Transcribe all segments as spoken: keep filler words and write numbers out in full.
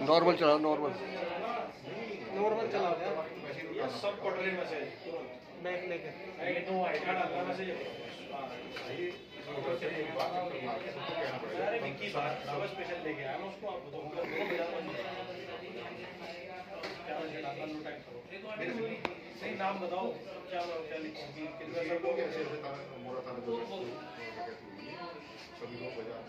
Normal चलाओ, normal normal चलाओ ये सब पटरे मैसेज बैक लेके ये तो आईडी डालना मैसेज अरे विक्की बात सब स्पेशल लेके आया मैं उसको आप बताऊंगा क्या मैसेज डालना लो टाइप करो सही नाम बताओ क्या क्या लिखोगी कितना सब लोग ऐसे मोरा थाने दो सभी लोग बजा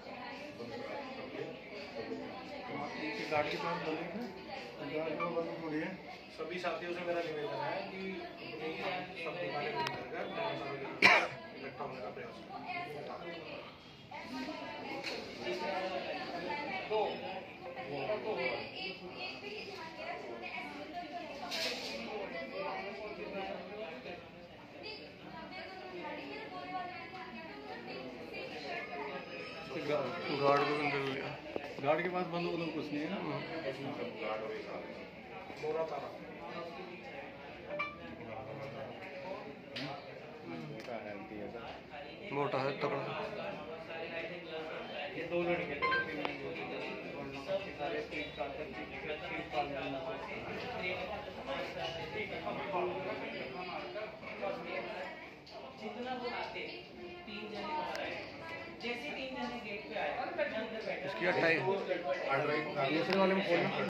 गाड़ी के पास बोलेंगे गाड़ी को बंद थोड़ी है। सभी साथियों से मेरा निवेदन है कि सब दुकानें बंद कर इकट्ठा होने का प्रयास गार्ड को अंदर लिया, गार्ड के पास बंद हो तो कुछ नहीं है ना। मोरा तारा मोटा है तगड़ा। ये दो लड़के जितना वो आते तीन जने बाहर आए, जैसे तीन जने गेट पे आए इसकी अट्ठाईस दूसरे वाले में खोलना।